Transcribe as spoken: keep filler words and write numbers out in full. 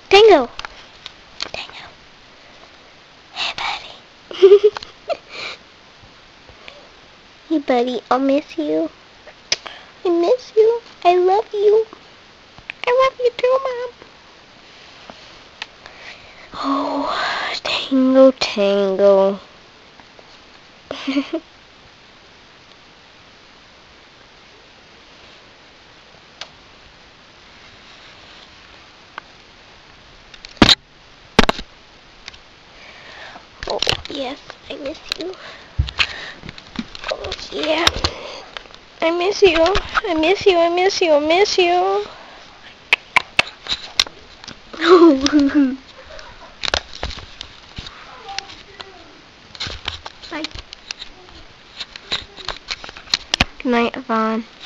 Tango! Tango! Hey, buddy. Hey, buddy, I'll miss you. I miss you. I love you. I love you too, Mom. Oh, Tango, Tango. Oh, yes, I miss you. Oh, yeah. I miss you. I miss you. I miss you. I miss you. Bye. Good night, Yvonne.